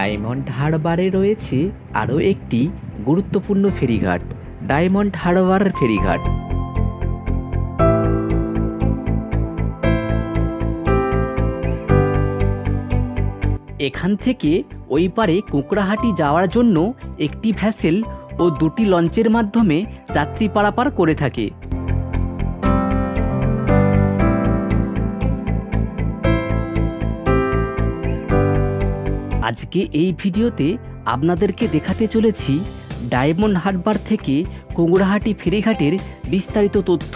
Diamond হারবারে রয়েছে আরও একটি গুরুত্বপূর্ণ ফেরিঘাট, ডায়মন্ড হারবার ফেরিঘাট। এখান থেকে ওই পারে কুঁকড়াহাটি যাওয়ার জন্য একটি ভ্যাসেল ও দুটি লঞ্চের মাধ্যমে যাত্রী পারাপার করে থাকে। আজকে এই ভিডিওতে আপনাদেরকে দেখাতে চলেছি ডায়মন্ড হারবার থেকে কুঁকড়াহাটি ফেরিঘাটের বিস্তারিত তথ্য।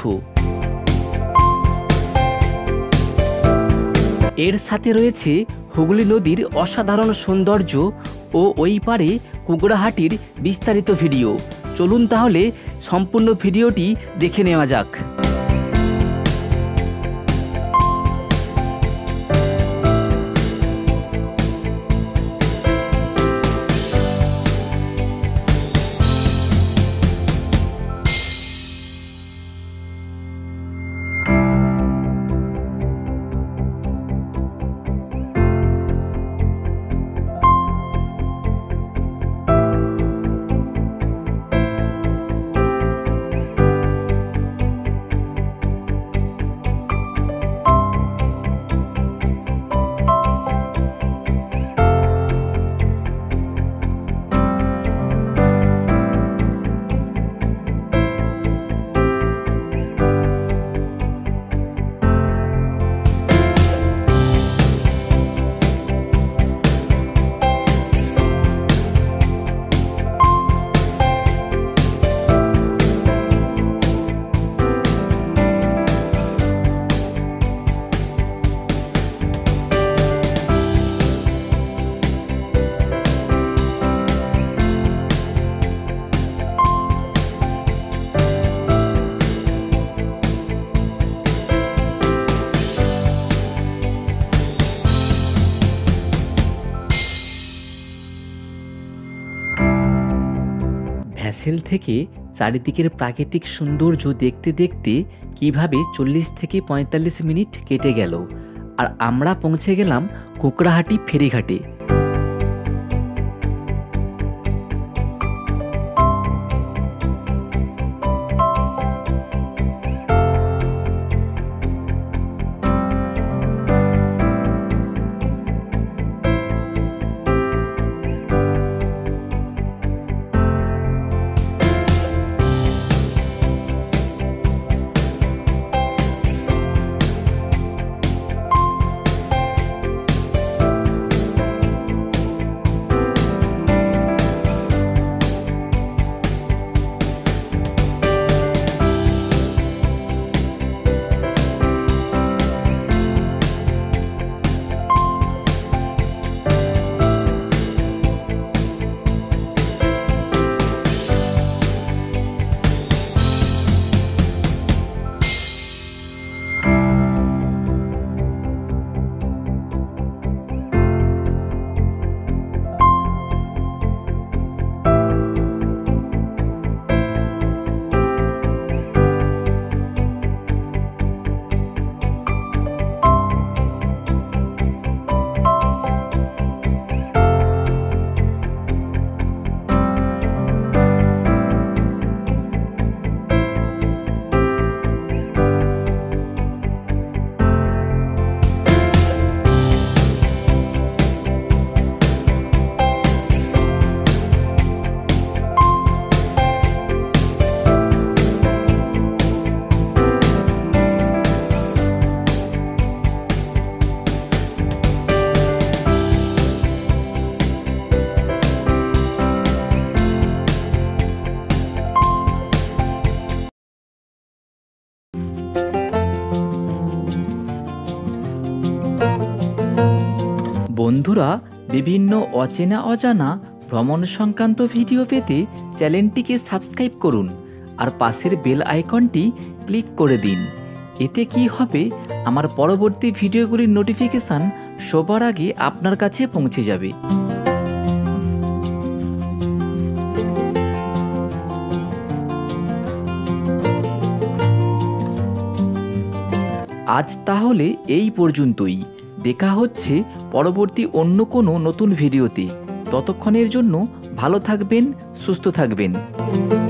এর সাথে রয়েছে হুগলি নদীর অসাধারণ সৌন্দর্য ও ওই পারে কুঁকড়াহাটির বিস্তারিত ভিডিও। চলুন তাহলে সম্পূর্ণ ভিডিওটি দেখে নেওয়া যাক। ভ্যাসেল থেকে চারিদিকের প্রাকৃতিক সৌন্দর্য দেখতে দেখতে কিভাবে 40 থেকে 45 মিনিট কেটে গেল, আর আমরা পৌঁছে গেলাম কুঁকড়াহাটি ফেরিঘাটে। বন্ধুরা, বিভিন্ন অচেনা অজানা ভ্রমণ সংক্রান্ত ভিডিও পেতে চ্যানেলটিকে সাবস্ক্রাইব করুন আর পাশের বেল আইকনটি ক্লিক করে দিন। এতে কি হবে, আমার পরবর্তী ভিডিওগুলির নোটিফিকেশান সবার আগে আপনার কাছে পৌঁছে যাবে। আজ তাহলে এই পর্যন্তই। দেখা হচ্ছে পরবর্তী অন্য কোনো নতুন ভিডিওতে। ততক্ষণের জন্য ভালো থাকবেন, সুস্থ থাকবেন।